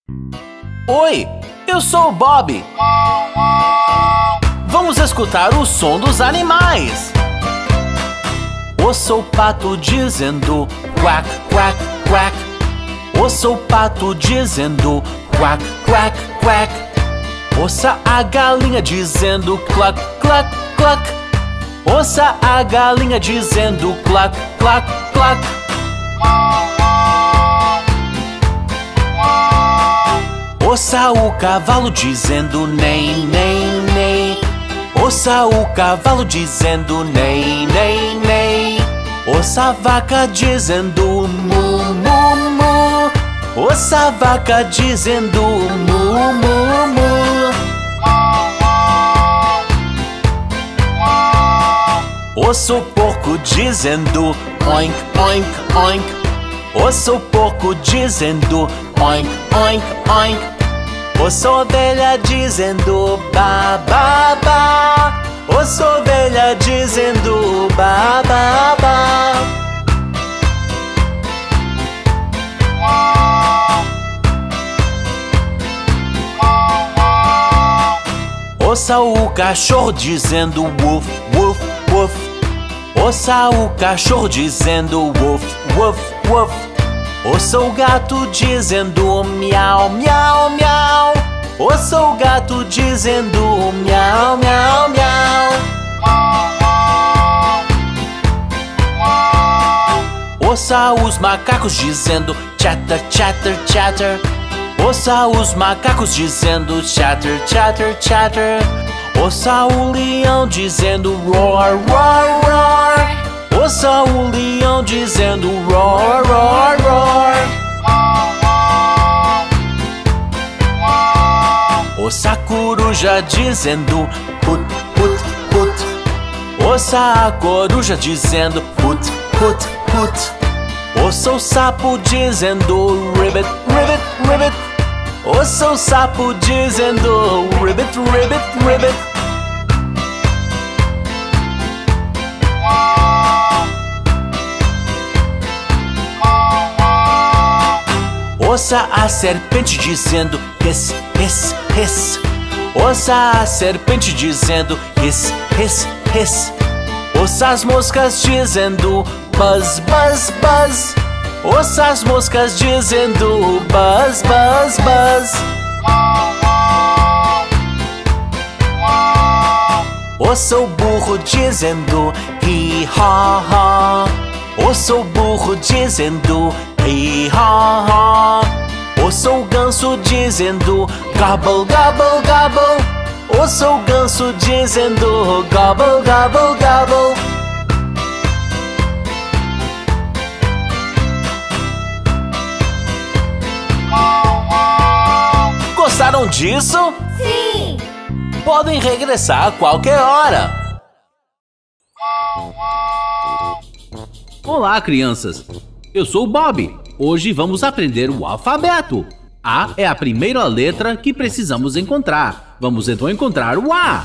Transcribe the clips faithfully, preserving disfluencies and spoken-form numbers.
Oi, eu sou o Bob. Vamos escutar o som dos animais. Ouça o pato dizendo quack, quack, quack. Ouça o pato dizendo quack, quack, quack. Ouça a galinha dizendo cluck, cluck, cluck. Ouça a galinha dizendo cluck, cluck, cluck. Ouça o cavalo dizendo nem, nem, nem. Ouça o cavalo dizendo nem, nem, nem. Ouça a vaca dizendo mu, mu, mu. Ouça a vaca dizendo mu, mu, mu. Ouça o porco dizendo oink, oink, oink. Ouça o porco dizendo oink, oink, oink. Ouça a ovelha dizendo ba, ba, ba. Ouça a ovelha dizendo ba, ba, ba. Ouça o cachorro dizendo woof, woof, woof. Ouça o cachorro dizendo woof, woof, woof. Ouça o gato dizendo miau, miau, miau. Ouça o gato dizendo miau, miau, miau. Ouça os macacos dizendo chatter, chatter, chatter. Ouça os macacos dizendo chatter, chatter, chatter. Ouça o leão dizendo roar, roar, roar. Ouça o leão dizendo roar, roar, roar. Ouça a coruja dizendo put, put, put. Ouça a coruja dizendo put, put, put. Ouça o sapo dizendo ribbit, ribbit, ribbit. Ouça o sapo dizendo ribbit, ribbit, ribbit. Ouça a serpente dizendo hiss, hiss, hiss. Ouça a serpente dizendo hiss, hiss, hiss. Ouça as moscas dizendo buzz, buzz, buzz. Ouça as moscas dizendo buzz, buzz, buzz. Ouça o burro dizendo hi, ha, ha. Ouça o burro dizendo hi, ha, ha. Ouça o ganso dizendo gobble, gobble, gobble. Ouça o ganso dizendo gobble, gobble, gobble. Gostaram disso? Sim! Podem regressar a qualquer hora. Olá, crianças! Eu sou o Bob. Hoje vamos aprender o alfabeto. A é a primeira letra que precisamos encontrar. Vamos então encontrar o A.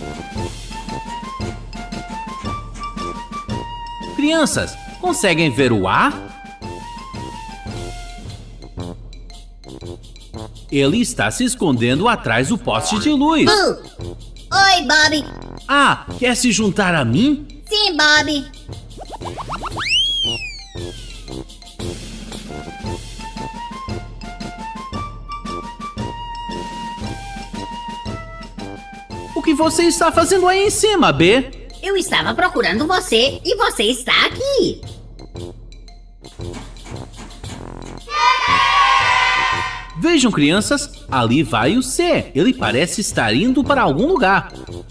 Crianças, conseguem ver o A? Ele está se escondendo atrás do poste de luz. Uh. Oi, Bob. Ah, quer se juntar a mim? Sim, Bob. O que você está fazendo aí em cima, B? Eu estava procurando você e você está aqui. Vejam, crianças, ali vai o C. Ele parece estar indo para algum lugar.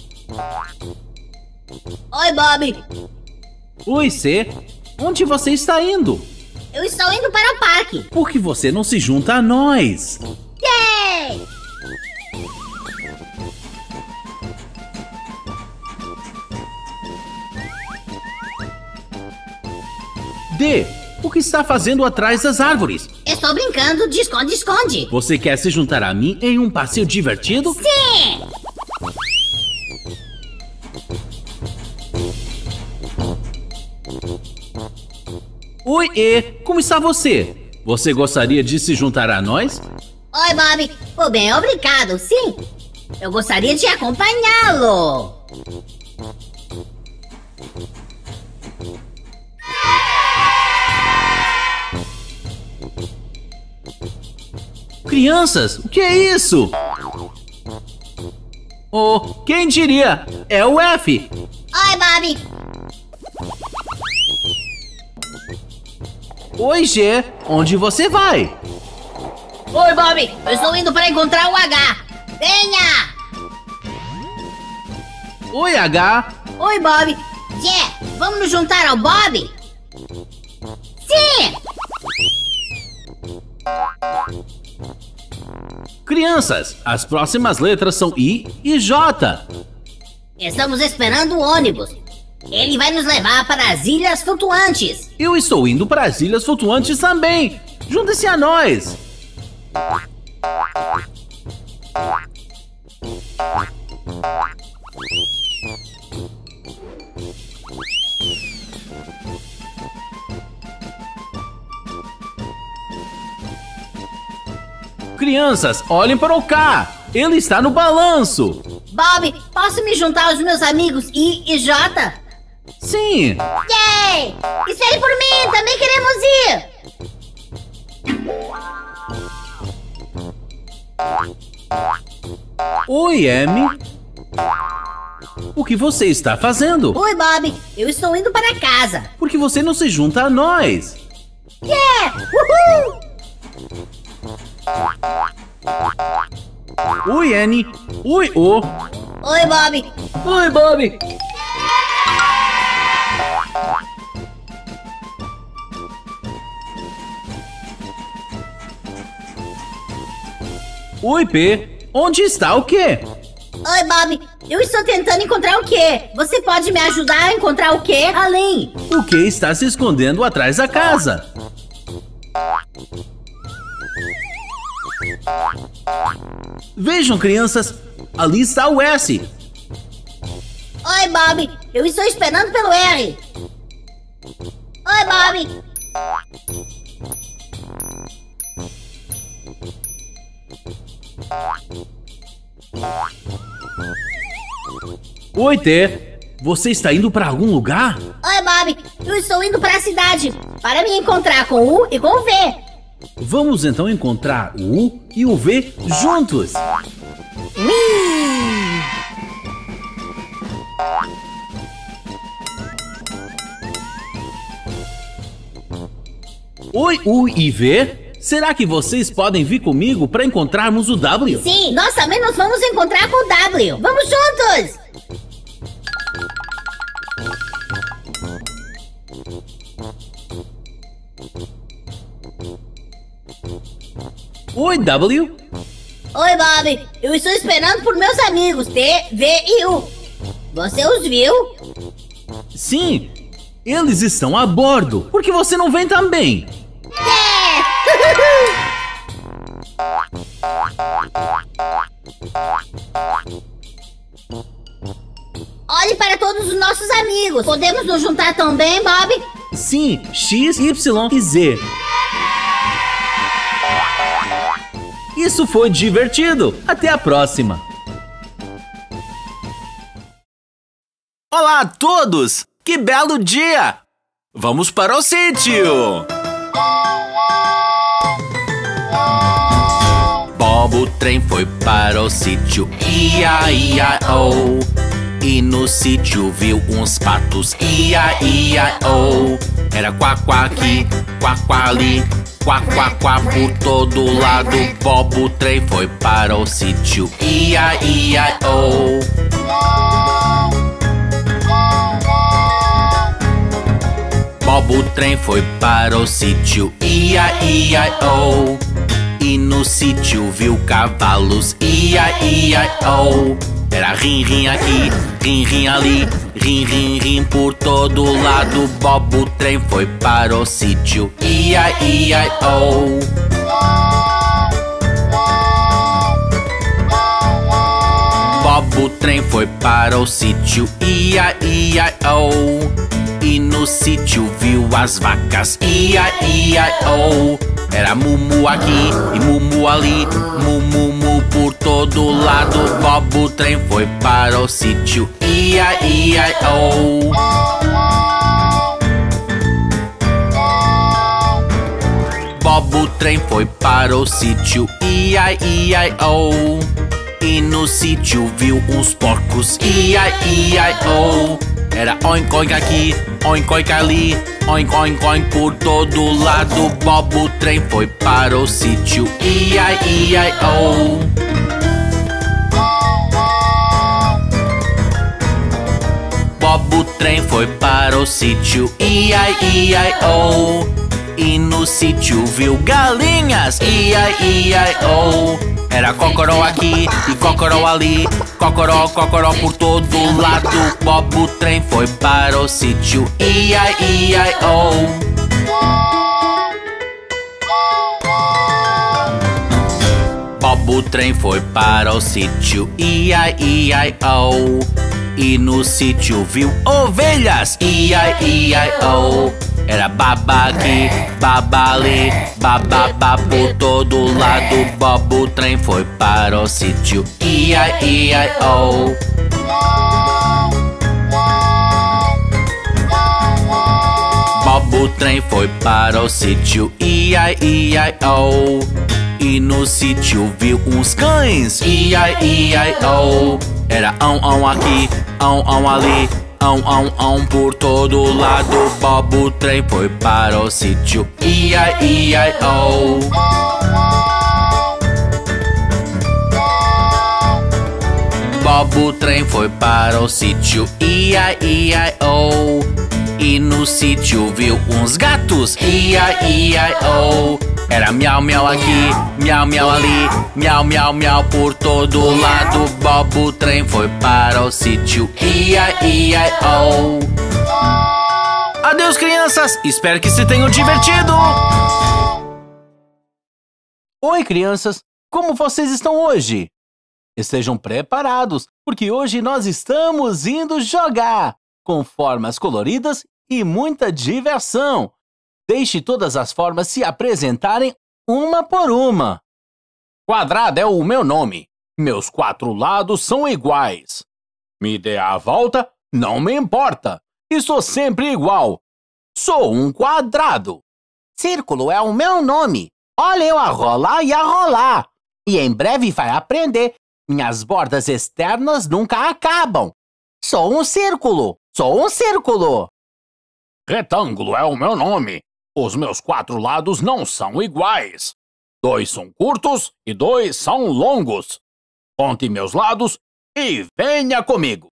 Oi, Bob. Oi, C. Onde você está indo? Eu estou indo para o parque. Por que você não se junta a nós? Yay! D. O que está fazendo atrás das árvores? Estou brincando de esconde-esconde. Você quer se juntar a mim em um passeio divertido? Sim! Oi, E. Como está você? Você gostaria de se juntar a nós? Oi, Bob. Oh, bem, obrigado, sim. Eu gostaria de acompanhá-lo. Crianças, o que é isso? Oh, quem diria? É o F. Oi, Bob. Oi, G. Onde você vai? Oi, Bob. Eu estou indo para encontrar o H. Venha! Oi, H. Oi, Bob. Jé, vamos nos juntar ao Bob? Sim! Crianças, as próximas letras são I e J. Estamos esperando o ônibus. Ele vai nos levar para as Ilhas Flutuantes. Eu estou indo para as Ilhas Flutuantes também. Junte-se a nós. Crianças, olhem para o K. Ele está no balanço. Bob, posso me juntar aos meus amigos I e J? Sim. Yay! Espere por mim, também queremos ir! Oi, M. O que você está fazendo? Oi, Bob. Eu estou indo para casa. Por que você não se junta a nós? Yeah! Uhul! Oi, N. Oi, O. Oi, Bob. Oi, Bob. Oi, P. Onde está o quê? Oi, Bob. Eu estou tentando encontrar o quê? Você pode me ajudar a encontrar o quê? Além. O que está se escondendo atrás da casa? Vejam, crianças. Ali está o S. Oi, Bob. Eu estou esperando pelo R. Oi, Bob. Oi, T. Você está indo para algum lugar? Oi, Bob. Eu estou indo para a cidade para me encontrar com o U e com o V. Vamos então encontrar o U e o V juntos. Oi, U e V. Será que vocês podem vir comigo para encontrarmos o W? Sim, nós também nos vamos encontrar com o W. Vamos juntos! Oi, W. Oi, Bob. Eu estou esperando por meus amigos T, V e U. Você os viu? Sim, eles estão a bordo. Por que você não vem também? Yeah! Olhe para todos os nossos amigos. Podemos nos juntar também, Bob? Sim, X, Y e Z. Isso foi divertido. Até a próxima. Olá a todos! Que belo dia! Vamos para o sítio! Bob o trem foi para o sítio, ia, ia, oh. E no sítio viu uns patos, ia, ia, oh. Era quá, quá aqui, quá, quá ali, quá, quá, quá por todo lado. Bob o trem foi para o sítio, ia, ia, oh. Bob o trem foi para o sítio, ia, ia, oh. E no sítio viu cavalos, ia, ia, oh. Era rim, rim aqui, rim, rim ali, rim, rim, rim por todo lado. Bob o trem foi para o sítio, ia, ia, oh. Bob o trem foi para o sítio, ia, ia, oh. E e no sítio viu as vacas. Ia, ia, oh. Era mumu aqui e mumu ali, mumu mu por todo lado. Bob o trem foi para o sítio. Ia, ia, oh. Bob o trem foi para o sítio. Ia, ia, oh. E no sítio viu uns porcos. Ia, ia, oh. Era oink, oink aqui, oink, oink ali, oink, oink, oink por todo lado. Bob o trem foi para o sítio. Ia, ia, oh. Bob o trem foi para o sítio. Ia, ia, oh. E no sítio viu galinhas. Ia, ia, oh. Era cocoró aqui e cocoró ali, cocoró, cocoró por todo lado. Bob o trem foi para o sítio. Ia, ia, oh. Bob o trem foi para o sítio. Ia, ia, oh. E no sítio viu ovelhas. Ia, ia, oh. Era baba aqui, baba ali, bababa por todo lado. Bob o trem foi para o sítio. Ia, ia, oh. Bob o trem foi para o sítio. Ia, ia, oh. E no sítio viu uns cães. Ia, ia, oh. Era ão, ão aqui, ão, ão ali, ão, ão, ão por todo lado. Bob o trem foi para o sítio. Ia, ia, oh. Bob o trem foi para o sítio. Ia, ia, oh. E no sítio viu uns gatos. Ia, ia, oh. Era miau, miau aqui, miau, miau ali, miau, miau, miau por todo lado. Bob o trem foi para o sítio. Ia, ia, oh. Adeus, crianças! Espero que se tenham divertido! Oi, crianças! Como vocês estão hoje? Estejam preparados, porque hoje nós estamos indo jogar com formas coloridas e muita diversão. Deixe todas as formas se apresentarem uma por uma. Quadrado é o meu nome. Meus quatro lados são iguais. Me dê a volta, não me importa. Estou sempre igual. Sou um quadrado. Círculo é o meu nome. Olha eu a rolar e a rolar. E em breve vai aprender. Minhas bordas externas nunca acabam. Sou um círculo. Sou um círculo. Retângulo é o meu nome. Os meus quatro lados não são iguais. Dois são curtos e dois são longos. Conte meus lados e venha comigo.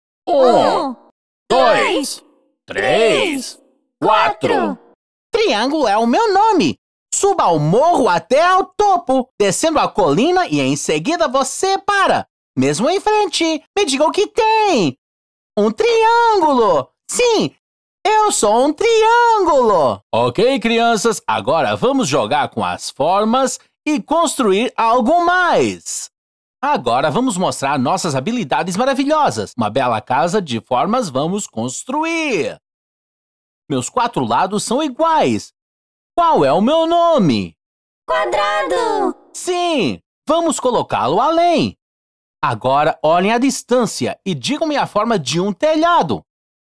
Um, um dois, três, quatro. Triângulo é o meu nome. Suba o morro até ao topo, descendo a colina e em seguida você para. Mesmo em frente, me diga o que tem. Um triângulo. Sim. Eu sou um triângulo! Ok, crianças, agora vamos jogar com as formas e construir algo mais. Agora vamos mostrar nossas habilidades maravilhosas. Uma bela casa de formas vamos construir. Meus quatro lados são iguais. Qual é o meu nome? Quadrado! Sim, vamos colocá-lo além. Agora olhem a distância e digam-me a forma de um telhado.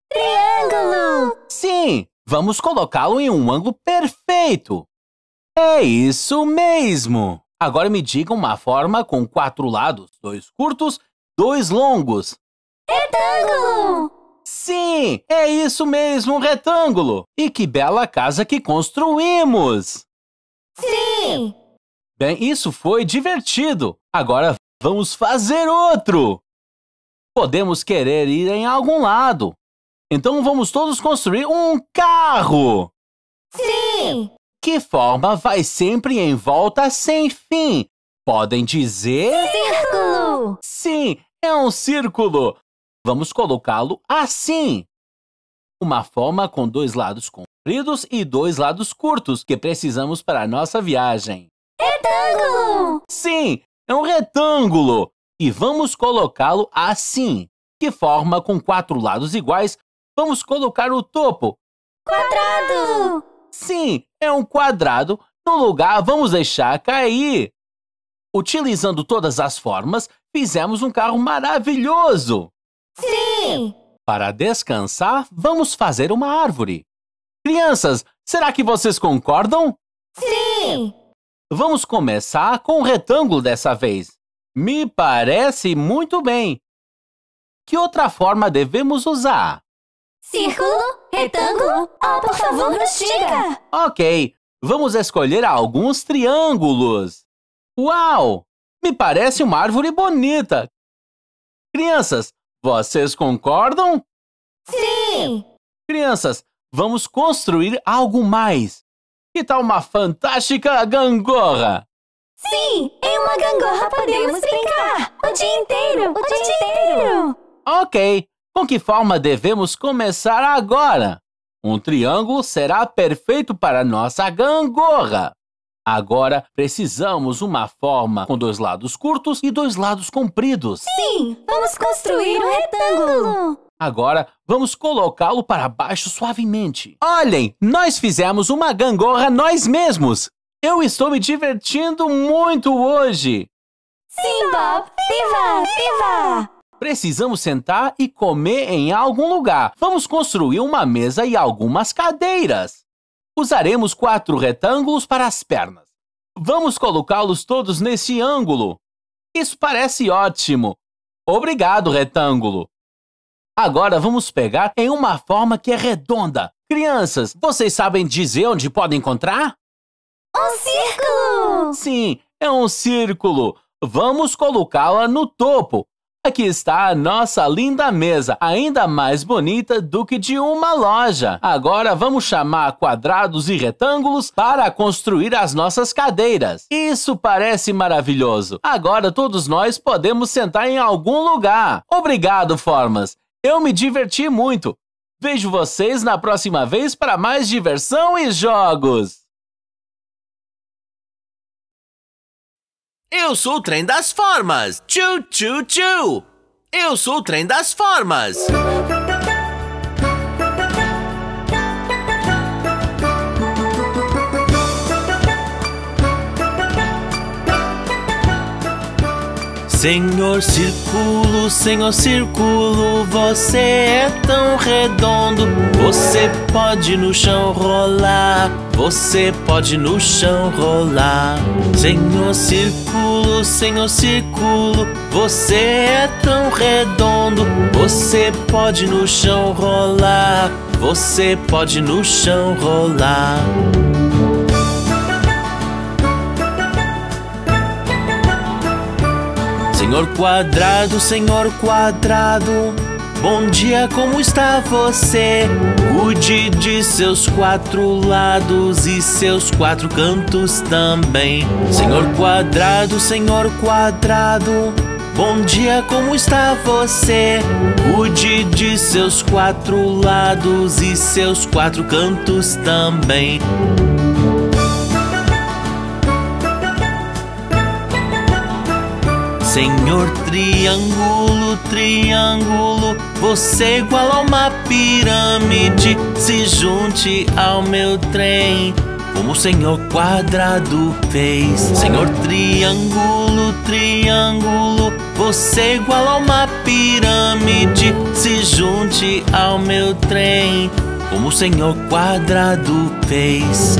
Triângulo! Sim, vamos colocá-lo em um ângulo perfeito. É isso mesmo! Agora me digam uma forma com quatro lados, dois curtos, dois longos. Retângulo! Sim, é isso mesmo, um retângulo. E que bela casa que construímos! Sim! Bem, isso foi divertido. Agora vamos fazer outro. Podemos querer ir em algum lado. Então vamos todos construir um carro. Sim! Que forma vai sempre em volta sem fim? Podem dizer? Círculo! Sim, é um círculo. Vamos colocá-lo assim. Uma forma com dois lados compridos e dois lados curtos que precisamos para a nossa viagem. Retângulo! Sim, é um retângulo. E vamos colocá-lo assim. Que forma com quatro lados iguais vamos colocar o topo. Quadrado. Sim, é um quadrado. No lugar, vamos deixar cair. Utilizando todas as formas, fizemos um carro maravilhoso. Sim. Para descansar, vamos fazer uma árvore. Crianças, será que vocês concordam? Sim. Vamos começar com um retângulo dessa vez. Me parece muito bem. Que outra forma devemos usar? Círculo, retângulo, oh, por favor, nos diga. Ok, vamos escolher alguns triângulos. Uau! Me parece uma árvore bonita. Crianças, vocês concordam? Sim. Crianças, vamos construir algo mais. Que tal uma fantástica gangorra? Sim, em uma gangorra podemos brincar o dia inteiro, o dia inteiro. Ok, com que forma devemos começar agora? Um triângulo será perfeito para nossa gangorra. Agora, precisamos uma forma com dois lados curtos e dois lados compridos. Sim, vamos construir um retângulo. Agora, vamos colocá-lo para baixo suavemente. Olhem, nós fizemos uma gangorra nós mesmos. Eu estou me divertindo muito hoje. Sim, Bob. Viva, viva. Precisamos sentar e comer em algum lugar. Vamos construir uma mesa e algumas cadeiras. Usaremos quatro retângulos para as pernas. Vamos colocá-los todos nesse ângulo. Isso parece ótimo. Obrigado, retângulo. Agora vamos pegar em uma forma que é redonda. Crianças, vocês sabem dizer onde podem encontrar? Um círculo. Sim, é um círculo. Vamos colocá-la no topo. Aqui está a nossa linda mesa, ainda mais bonita do que de uma loja. Agora vamos chamar quadrados e retângulos para construir as nossas cadeiras. Isso parece maravilhoso. Agora todos nós podemos sentar em algum lugar. Obrigado, formas. Eu me diverti muito. Vejo vocês na próxima vez para mais diversão e jogos. Eu sou o trem das formas. Tchu, tchu, tchu. Eu sou o trem das formas. Senhor Círculo, Senhor Círculo, você é tão redondo. Você pode no chão rolar, você pode no chão rolar. Senhor Círculo, Senhor Círculo, você é tão redondo. Você pode no chão rolar, você pode no chão rolar. Senhor Quadrado, Senhor Quadrado, bom dia, como está você? Cuide de seus quatro lados e seus quatro cantos também. Senhor Quadrado, Senhor Quadrado, bom dia, como está você? Cuide de seus quatro lados e seus quatro cantos também. Senhor Triângulo, Triângulo, você é igual a uma pirâmide. Se junte ao meu trem, como o Senhor Quadrado fez. Senhor Triângulo, Triângulo, você é igual a uma pirâmide. Se junte ao meu trem, como o Senhor Quadrado fez.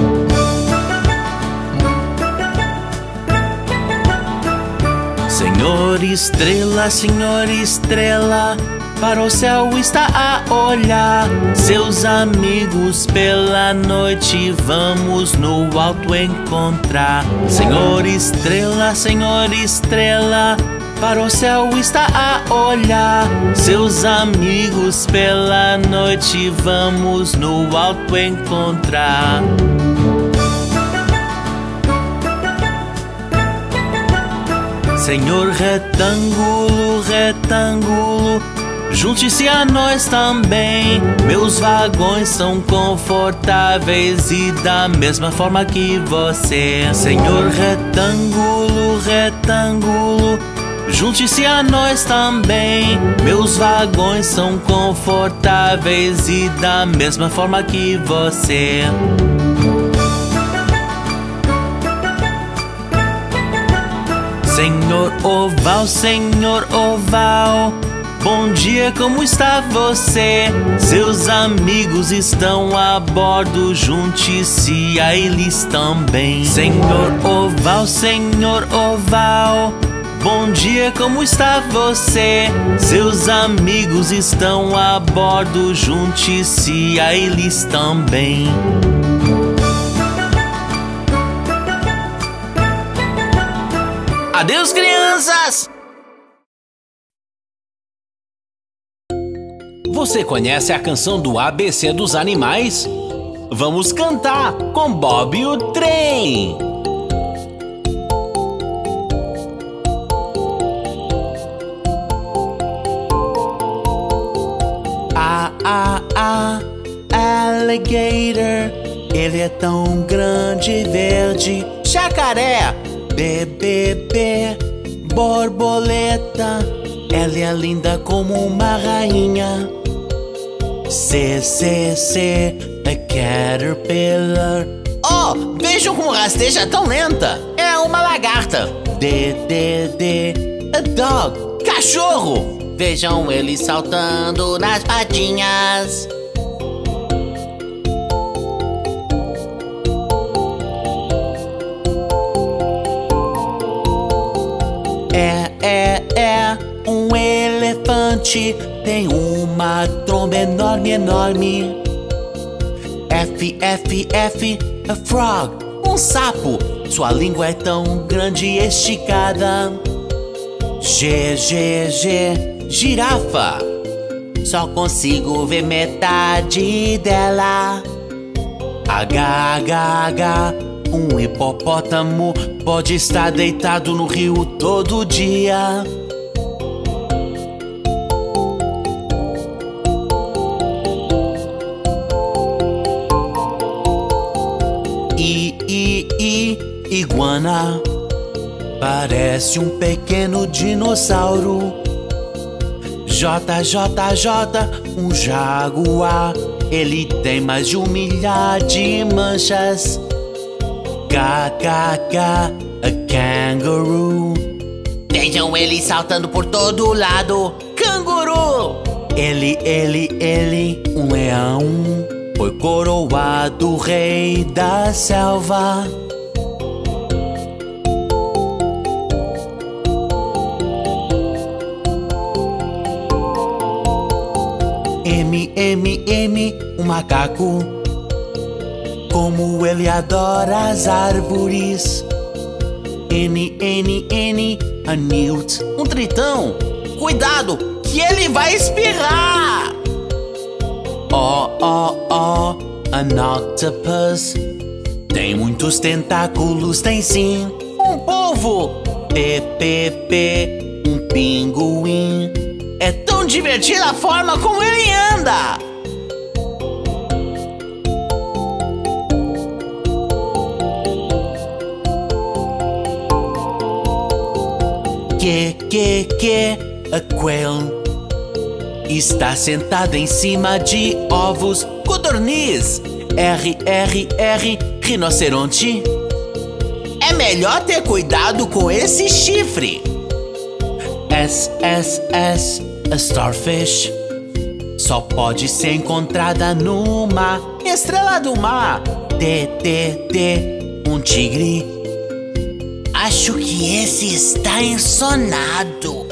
Senhor Estrela, Senhor Estrela, para o céu está a olhar. Seus amigos pela noite vamos no alto encontrar. Senhor Estrela, Senhor Estrela, para o céu está a olhar. Seus amigos pela noite vamos no alto encontrar. Senhor Retângulo, Retângulo, junte-se a nós também. Meus vagões são confortáveis e da mesma forma que você. Senhor Retângulo, Retângulo, junte-se a nós também. Meus vagões são confortáveis e da mesma forma que você. Senhor Oval, Senhor Oval, bom dia, como está você? Seus amigos estão a bordo, junte-se a eles também. Senhor Oval, Senhor Oval, bom dia, como está você? Seus amigos estão a bordo, junte-se a eles também. Adeus, crianças! Você conhece a canção do A B C dos animais? Vamos cantar com Bob e o trem! A, a, a, alligator, ele é tão grande e verde. Jacaré, B, B, B, borboleta, ela é linda como uma rainha. C, C, C, a caterpillar. Oh, vejam como rasteja tão lenta! É uma lagarta! D, D, D, a dog, Cachorro! Vejam ele saltando nas patinhas. É, é, é um elefante, tem uma tromba enorme, enorme. F, F, F, a frog, um sapo, sua língua é tão grande e esticada. G, G, G, girafa, só consigo ver metade dela. H, H, H, um hipopótamo, pode estar deitado no rio todo dia. I, I, I, iguana, parece um pequeno dinossauro. J, J, J, um jaguar, ele tem mais de um milhar de manchas. K, K, K, a kangaroo, Vejam ele saltando por todo lado. Canguru! ele, ele, ele, um leão, foi coroado rei da selva. M, M, M, um macaco, como ele adora as árvores. N, N, N, a newt, Um tritão! Cuidado, que ele vai espirrar! O, O, O, an octopus, tem muitos tentáculos, tem sim. Um polvo! P, P, P, um pinguim, É tão divertida a forma como ele anda! Que, que, que, a quail, está sentada em cima de ovos. Codorniz! R, R, R, rinoceronte, É melhor ter cuidado com esse chifre! S, S, S, a starfish, só pode ser encontrada no mar. Estrela do mar! T, T, T, um tigre, Acho que esse está ensonado.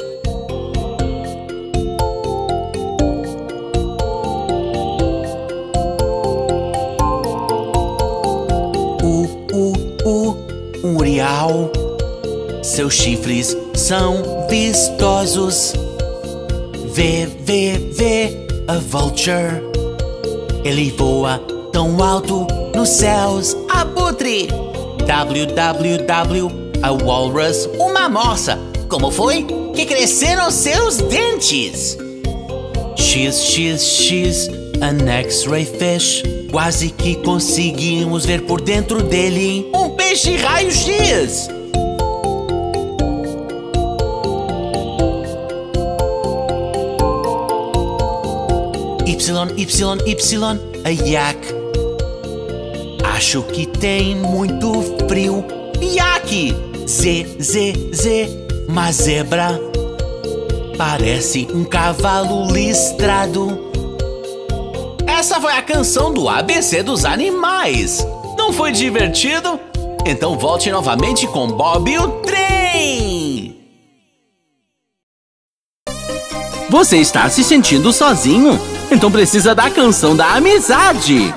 U, U, U, um urial, seus chifres são vistosos. V, V, V, a vulture, ele voa tão alto nos céus. Abutre! W, W, W, a walrus, Uma morsa! Como foi? Que cresceram seus dentes! X, X, X, an X-ray fish, quase que conseguimos ver por dentro dele. Um peixe raio-x! Y, Y, Y, a yak. Acho que tem muito frio. Yak! Z, Z, Z, uma zebra. Parece um cavalo listrado. Essa foi a canção do A B C dos animais. Não foi divertido? Então volte novamente com Bob e o trem! Você está se sentindo sozinho? Então precisa da canção da amizade!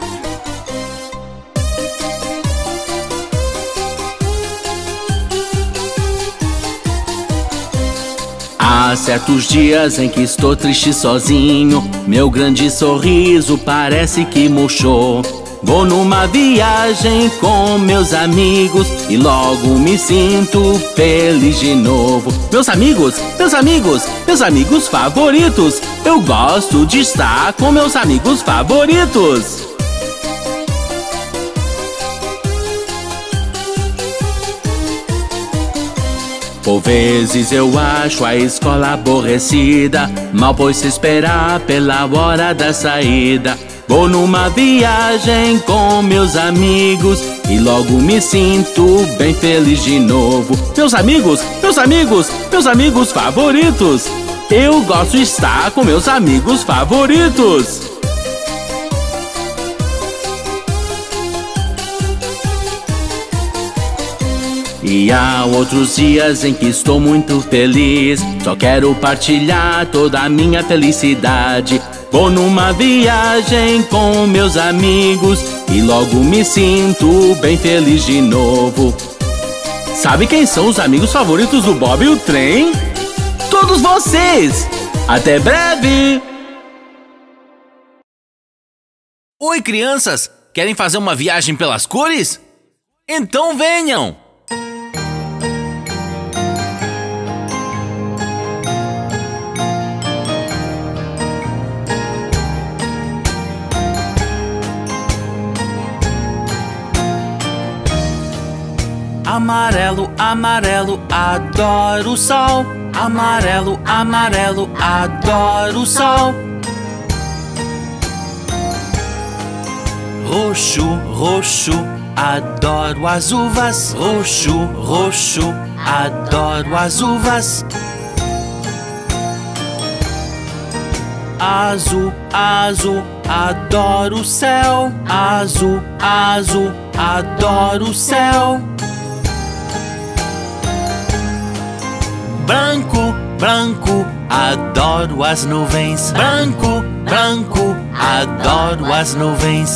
Há certos dias em que estou triste sozinho. Meu grande sorriso parece que murchou. Vou numa viagem com meus amigos e logo me sinto feliz de novo. Meus amigos, meus amigos, meus amigos favoritos. Eu gosto de estar com meus amigos favoritos. Por vezes eu acho a escola aborrecida. Mal posso esperar pela hora da saída. Vou numa viagem com meus amigos e logo me sinto bem feliz de novo. Meus amigos, meus amigos, meus amigos favoritos. Eu gosto de estar com meus amigos favoritos. E há outros dias em que estou muito feliz. Só quero partilhar toda a minha felicidade. Vou numa viagem com meus amigos e logo me sinto bem feliz de novo. Sabe quem são os amigos favoritos do Bob e o trem? Todos vocês! Até breve! Oi, crianças! Querem fazer uma viagem pelas cores? Então venham! Amarelo, amarelo, adoro o sol. Amarelo, amarelo, adoro o sol. Roxo, roxo, adoro as uvas. Roxo, roxo, adoro as uvas. Azul, azul, adoro o céu. Azul, azul, adoro o céu. Branco, branco, adoro as nuvens. Branco, branco, adoro as nuvens.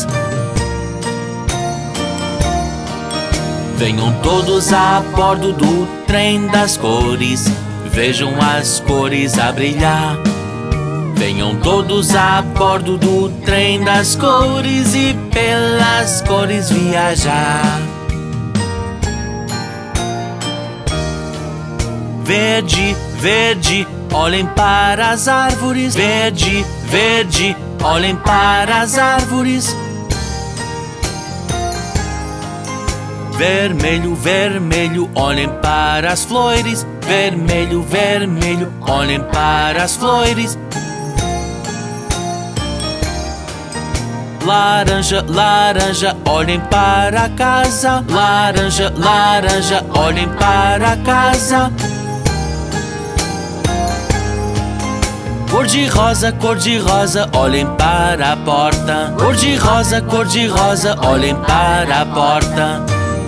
Venham todos a bordo do trem das cores. Vejam as cores a brilhar. Venham todos a bordo do trem das cores e pelas cores viajar. Verde, verde, olhem para as árvores. Verde, verde, olhem para as árvores. Vermelho, vermelho, olhem para as flores. Vermelho, vermelho, olhem para as flores. Laranja, laranja, olhem para a casa. Laranja, laranja, olhem para a casa. Cor-de-rosa, cor-de-rosa, olhem para a porta. Cor-de-rosa, cor-de-rosa, olhem para a porta.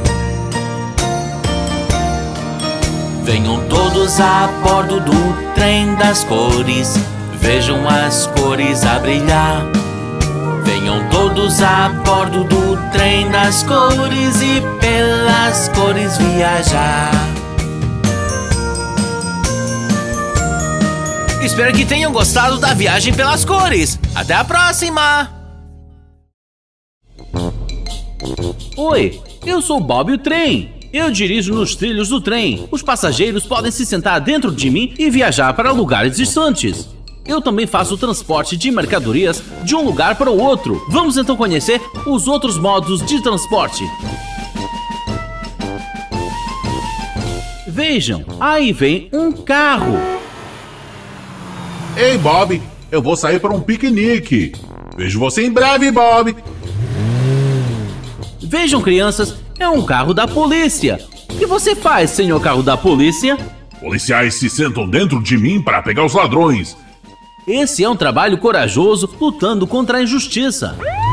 Venham todos a bordo do trem das cores. Vejam as cores a brilhar. Venham todos a bordo do trem das cores e pelas cores viajar. Espero que tenham gostado da viagem pelas cores. Até a próxima! Oi, eu sou Bob o Trem. Eu dirijo nos trilhos do trem. Os passageiros podem se sentar dentro de mim e viajar para lugares distantes. Eu também faço o transporte de mercadorias de um lugar para o outro. Vamos então conhecer os outros modos de transporte. Vejam, aí vem um carro. Ei, Bob, eu vou sair para um piquenique. Vejo você em breve, Bob. Vejam, crianças, é um carro da polícia. O que você faz, senhor carro da polícia? Policiais se sentam dentro de mim para pegar os ladrões. Esse é um trabalho corajoso lutando contra a injustiça.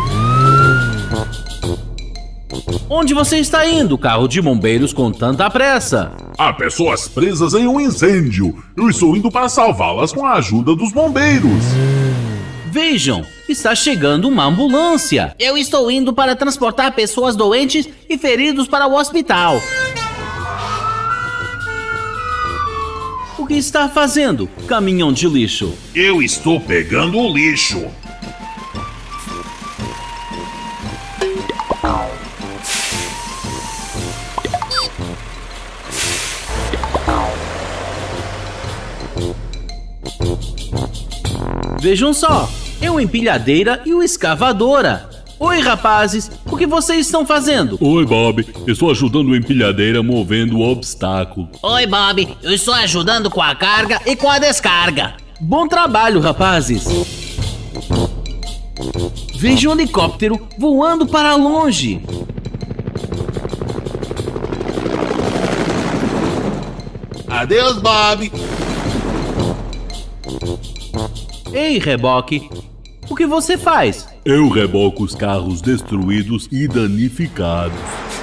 Onde você está indo, carro de bombeiros, com tanta pressa? Há pessoas presas em um incêndio. Eu estou indo para salvá-las com a ajuda dos bombeiros. Vejam, está chegando uma ambulância. Eu estou indo para transportar pessoas doentes e feridos para o hospital. O que está fazendo, caminhão de lixo? Eu estou pegando o lixo. Vejam só, é uma empilhadeira e uma escavadora. Oi, rapazes, o que vocês estão fazendo? Oi, Bob, eu estou ajudando a empilhadeira movendo o obstáculo. Oi, Bob, eu estou ajudando com a carga e com a descarga. Bom trabalho, rapazes. Veja um helicóptero voando para longe. Adeus, Bob. Ei, reboque, o que você faz? Eu reboco os carros destruídos e danificados.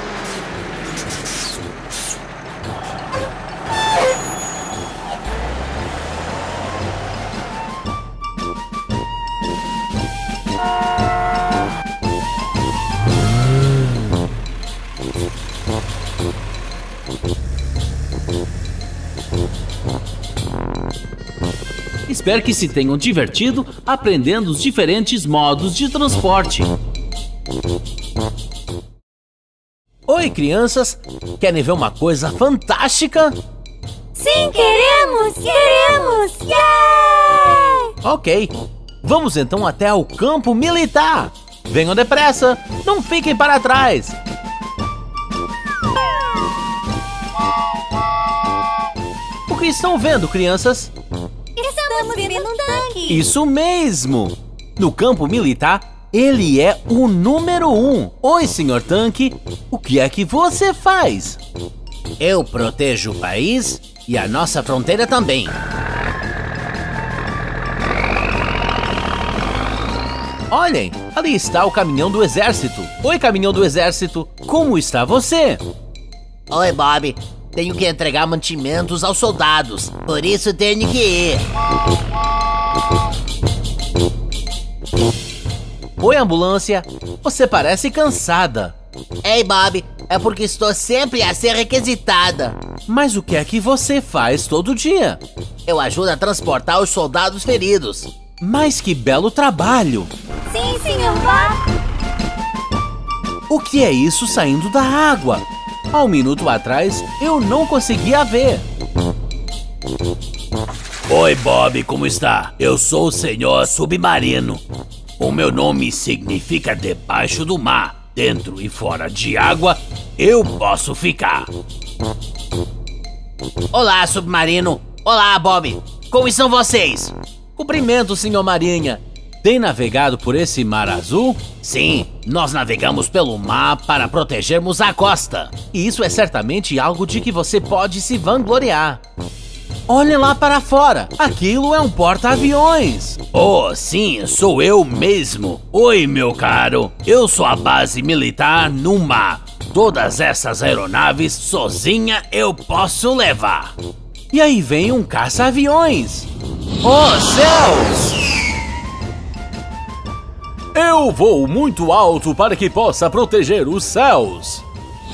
Espero que se tenham divertido aprendendo os diferentes modos de transporte. Oi, crianças! Querem ver uma coisa fantástica? Sim, queremos! Queremos! Yeah! Ok, vamos então até o campo militar. Venham depressa, não fiquem para trás. O que estão vendo, crianças? Estamos vendo um tanque! Isso mesmo! No campo militar, ele é o número um. Oi, senhor tanque, o que é que você faz? Eu protejo o país e a nossa fronteira também. Olhem, ali está o caminhão do exército. Oi, caminhão do exército, como está você? Oi, Bob. Tenho que entregar mantimentos aos soldados, por isso tenho que ir. Oi, ambulância. Você parece cansada. Ei, Bob, é porque estou sempre a ser requisitada. Mas o que é que você faz todo dia? Eu ajudo a transportar os soldados feridos. Mas que belo trabalho! Sim, senhor Bob. O que é isso saindo da água? Há um minuto atrás, eu não conseguia ver. Oi, Bob, como está? Eu sou o senhor submarino. O meu nome significa debaixo do mar. Dentro e fora de água, eu posso ficar. Olá, submarino. Olá, Bob. Como estão vocês? Cumprimento, senhor Marinha. Tem navegado por esse mar azul? Sim, nós navegamos pelo mar para protegermos a costa. E isso é certamente algo de que você pode se vangloriar. Olhe lá para fora, aquilo é um porta-aviões. Oh, sim, sou eu mesmo. Oi, meu caro, eu sou a base militar no mar. Todas essas aeronaves sozinha eu posso levar. E aí vem um caça-aviões. Oh, céus! Eu vou muito alto para que possa proteger os céus.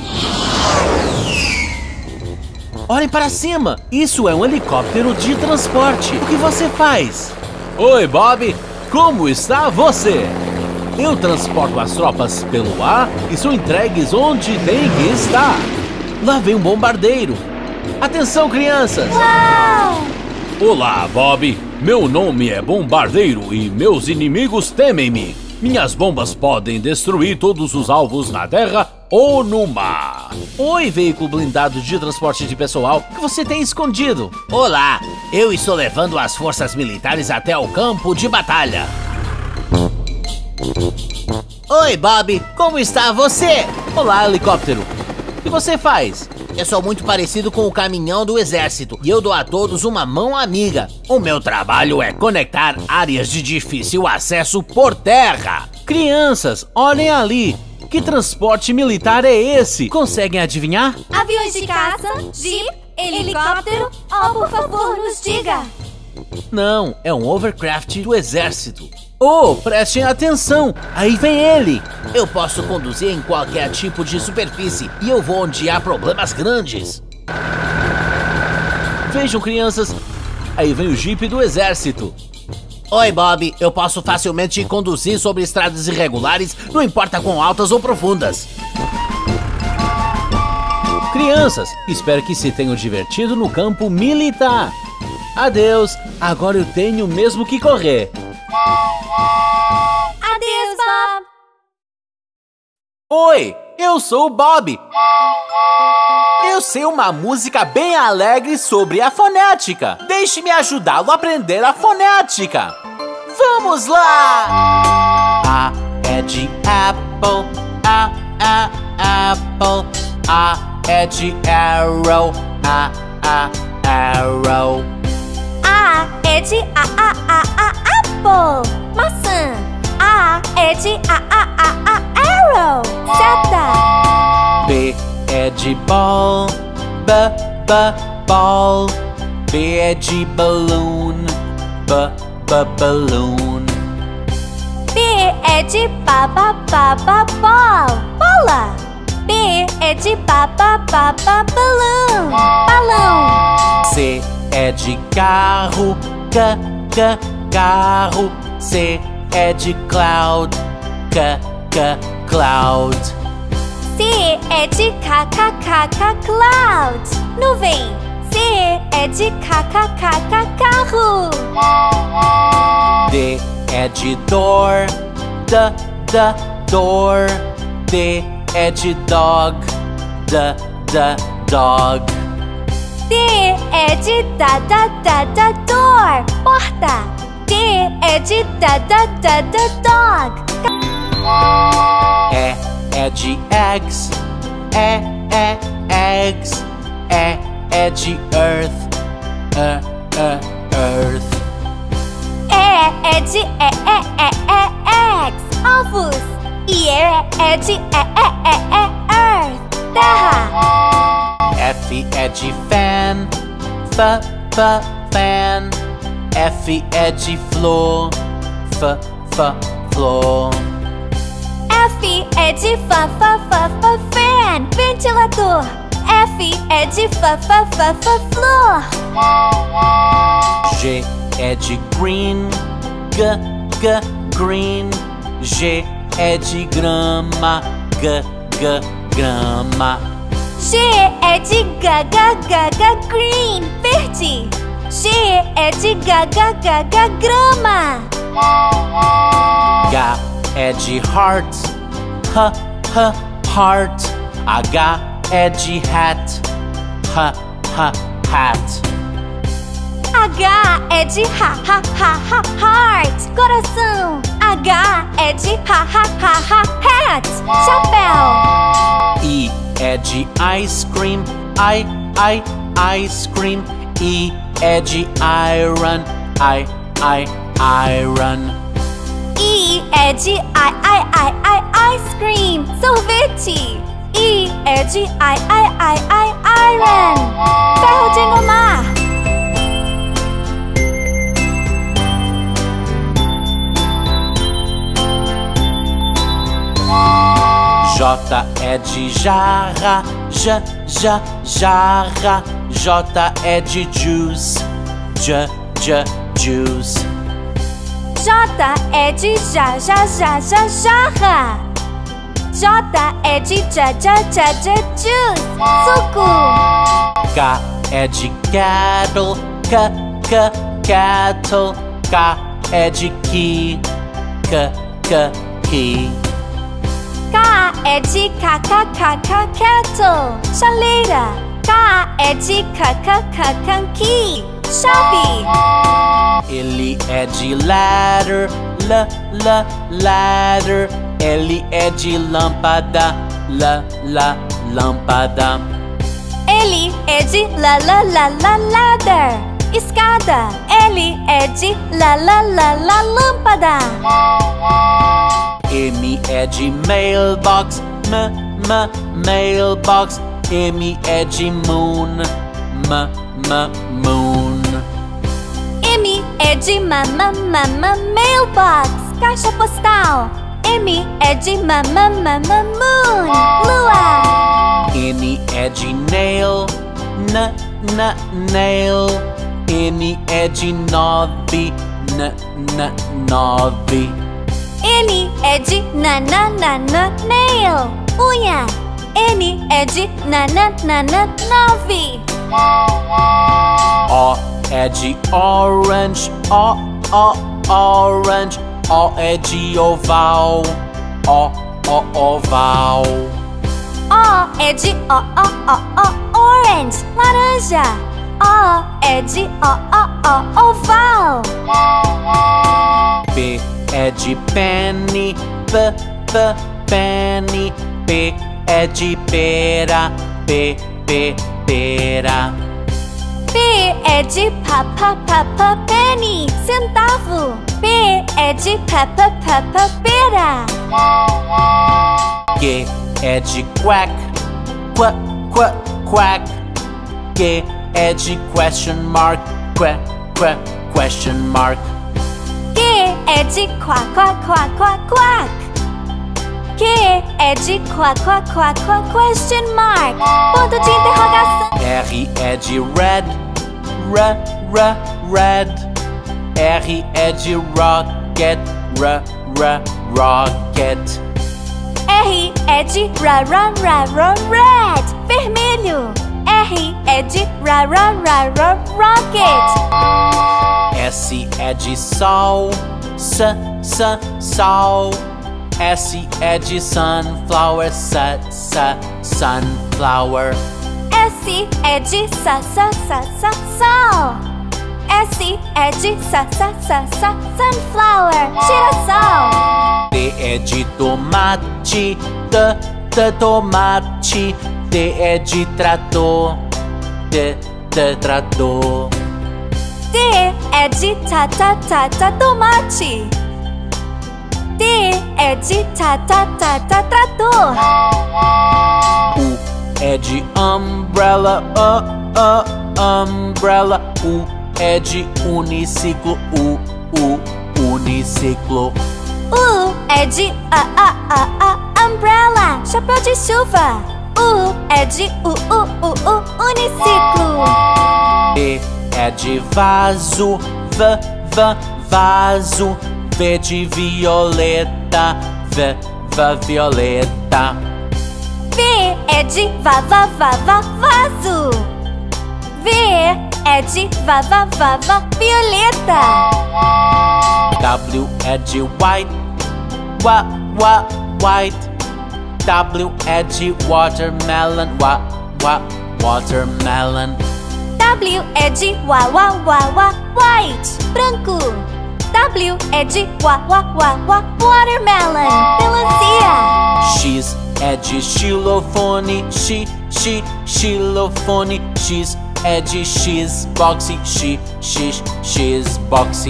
Olhem para cima, isso é um helicóptero de transporte. O que você faz? Oi, Bob, como está você? Eu transporto as tropas pelo ar e são entregues onde tem que estar. Lá vem um bombardeiro. Atenção, crianças! Uau! Olá, Bob. Meu nome é Bombardeiro e meus inimigos temem-me. Minhas bombas podem destruir todos os alvos na terra ou no mar. Oi, veículo blindado de transporte de pessoal, o que você tem escondido? Olá, eu estou levando as forças militares até o campo de batalha. Oi, Bob, como está você? Olá, helicóptero. O que você faz? Eu sou muito parecido com o caminhão do exército e eu dou a todos uma mão amiga. O meu trabalho é conectar áreas de difícil acesso por terra. Crianças, olhem ali. Que transporte militar é esse? Conseguem adivinhar? Aviões de caça, jeep, helicóptero? Oh, por favor, nos diga. Não, é um overcraft do exército. Oh, prestem atenção, aí vem ele. Eu posso conduzir em qualquer tipo de superfície e eu vou onde há problemas grandes. Vejam, crianças, aí vem o Jeep do exército. Oi, Bob, eu posso facilmente conduzir sobre estradas irregulares, não importa quão altas ou profundas. Crianças, espero que se tenham divertido no campo militar. Adeus, agora eu tenho mesmo que correr. Adeus, Bob. Oi, eu sou o Bob. Eu sei uma música bem alegre sobre a fonética. Deixe-me ajudá-lo a aprender a fonética. Vamos lá! A é de apple, A, A, apple. A é de arrow, A, A, arrow. A é de A, A, A, A, apple. Maçã. A é de A, A, A, A, arrow. Seta. B é de ball, B, B, ball. B é de balloon, B, B, balloon. B é de baba, baba, ball. Bola. B é de baba, baba, balão. Balão. C é de carro, C, C, carro. C é de cloud, C, C, cloud. C é de K, K, K, K, cloud. Nuvem. C é de K, K, K, K, carro. D é de door, D, D, door. D é de dog, D, D, dog. D é de da, da, da, da, door. Porta. D é de da, da, da, da, dog. E é de eggs, E, E, eggs. E é de earth, E, E, earth. E é de E, E, E, E, eggs. Ovos. E é, é de E, E, E, E, earth. Terra. F é de fan, F, F, fan. F é de floor, F, F, floor. F é de fa, fa, fa, fa, fan. Ventilador. F é de fa, fa, fa, fa, flor. G é de green, G, G, green. G é de grama, G, G, grama. G é de ga, ga, ga, ga, green. Verde. G é de ga, ga, ga, ga, grama. H é de heart, H, H, heart. H é de hat, H, H, hat. H é de ha, ha, ha, ha, heart. Coração. H é de ha, ha, ha, ha, hat. Chapéu. I é de ice cream, I, I, ice cream. I é de iron, I, I, iron. I é de I, I, I, I, ice cream. Sorvete. I é de I, I, I, I, iron. Ferro de engomar. J é de jarra, J, J, jarra. J é de juice, J, J, juice. J é de ja, ja, ja, ja, jarra. J é de ja, ja, ja, ja, juice. Suco. K é de cattle, K, K, cattle. K é de key, K, K, key. K é de K, K, K, K, kettle. Chaleira. K é de K, K, K, Kanki. chave. Ele é de ladder, la, la, ladder. Ele é de lâmpada, la, la, lâmpada. Ele é de la, la, la, la, ladder, escada. Ele é de la, la, la, la, lâmpada. M é de mailbox, m, m, mailbox. M é de moon, m, m, moon. M é de mama, mama, mailbox, caixa postal. M é de mama, mama, moon, lua. N é de nail, n, n, nail. N é de nove, n, n, nove. N é de na, na, na, na, nail, unha. N é de na, na, na, na, nove. O é de orange, o, o, orange. O é de oval, o, o, oval. O é de o, o, o, o, orange, laranja. O é de o, o, o, oval. P é de penny, p, p, penny. P é de pera, p, p, pera. P é de pa, pa, pa, pa, penny, centavo. P é de pa, pa, pa, pa, pera. Q é de quack, qu, qu, quack. Q é de question mark, que, que, question mark. Q é de quá, quá, quá, quá, quack. Q é de quá, quá, quá, quá, question mark, ponto de interrogação. R é de red, r, r, red. R é de rocket, r, r, rocket. R é de ra, ra, ra, ra, red, vermelho. R é de ra, ra, ra, ra, rocket. S é de sol, s, s, sol. S é de sunflower, s, s, sunflower. S é de sa, sa, sa, sa, sol. S é de sa, sa, sa, sa, sunflower, girassol. T é de tomate, t, t, tomate. T é de trator, t, t, trator. T é de ta, ta, ta, ta, tomate. T é de ta, ta, ta, ta, trator. U é de umbrella, uh, uh, umbrella. U é de uniciclo, u, u, uniciclo. U é de a, a, a, a, umbrella, chapéu de chuva. U é de u, u, u, u, uniciclo. V é de vaso, v, v, vaso. V de violeta, v, v, violeta. V é de va, va, va, va, vaso. V é de va, va, va, va, violeta. W é de white, wa, wa, white. W é de watermelon, wa, wa, watermelon. W é de wa, wa, wa, wa, white, branco. W é de wa, wa, wa, wa, watermelon, melancia. X é de xilofone, xi, xi, xilofone. X é de xbox, xi, x, xbox.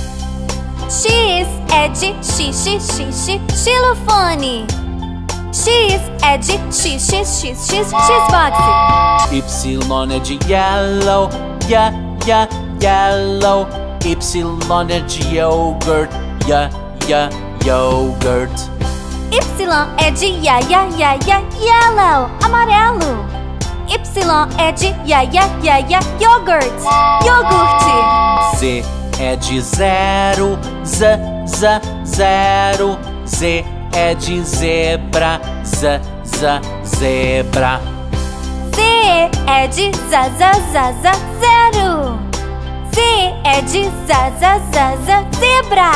X é de xi, xi, xi, xi, xilofone. X é de x, x, x, x, xbox. Y é de yellow, ya, ya, yellow. Y é de yogurt, ya, ya, yogurt. Y é de ya, ya, ya, ya, yellow, amarelo. Y é de ya, ya, ya, ya, yogurt, iogurte. Z é de zero, z, z, zero. Z é de zebra, z, z, zebra. Z é de za, za, za, za, zero. Z é de za, za, za, za, zebra.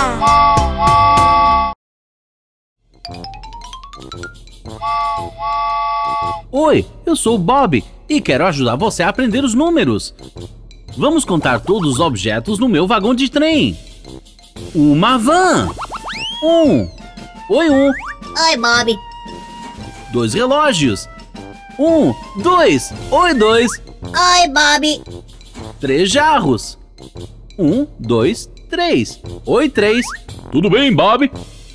Oi, eu sou o Bob e quero ajudar você a aprender os números. Vamos contar todos os objetos no meu vagão de trem. Uma van. Um. Oi, um. Oi, Bob. Dois relógios. Um, dois. Oi, dois. Oi, Bob. Três jarros. Um, dois, três. Oi, três. Tudo bem, Bob?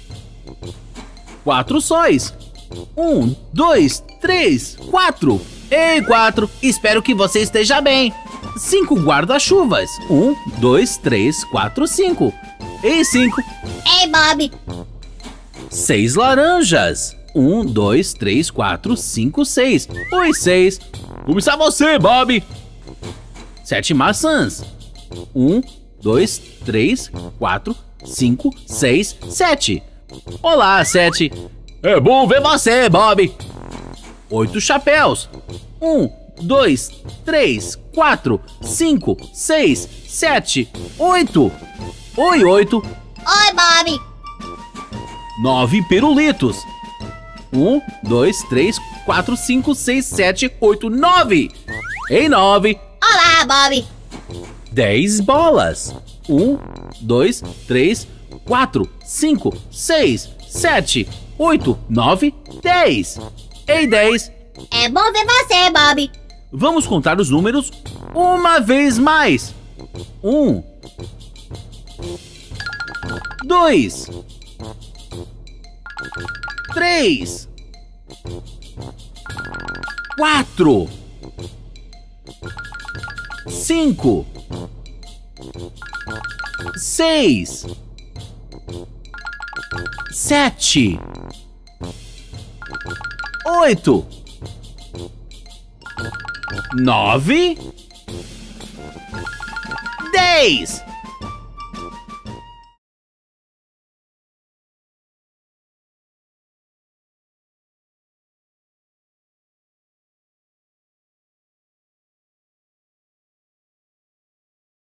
Quatro sóis. Um, dois, três, quatro. Ei, quatro. Espero que você esteja bem. Cinco guarda-chuvas. Um, dois, três, quatro, cinco. Ei, cinco. Ei, Bob. Seis laranjas. Um, dois, três, quatro, cinco, seis. Oi, seis. Como está você, Bob? Sete maçãs. Um, dois, três, quatro, cinco, seis, sete. Olá, sete. É bom ver você, Bob. Oito chapéus. Um, dois, três, quatro, cinco, seis, sete, oito. Oi, oito. Oi, Bob. Nove pirulitos. Um, dois, três, quatro, cinco, seis, sete, oito, nove. Ei, nove. Olá, Bob. Dez bolas. Um, dois, três, quatro, cinco, seis, sete, oito, nove, dez. Ei, dez. É bom ver você, Bob. Vamos contar os números uma vez mais. Um. Dois. Três. Quatro. Cinco. Seis. Sete. Oito. Nove. Dez.